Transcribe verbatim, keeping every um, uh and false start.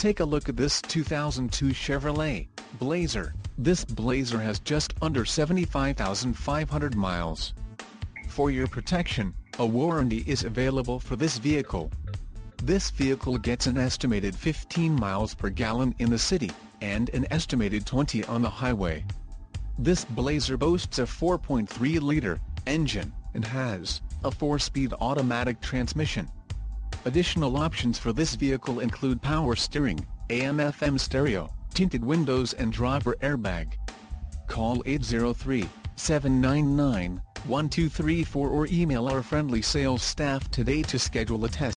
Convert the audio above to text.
Take a look at this two thousand two Chevrolet Blazer. This Blazer has just under seventy-five thousand five hundred miles. For your protection, a warranty is available for this vehicle. This vehicle gets an estimated fifteen miles per gallon in the city, and an estimated twenty on the highway. This Blazer boasts a four point three liter engine, and has a four-speed automatic transmission. Additional options for this vehicle include power steering, A M F M stereo, tinted windows and driver airbag. Call eight zero three, seven nine nine, one two three four or email our friendly sales staff today to schedule a test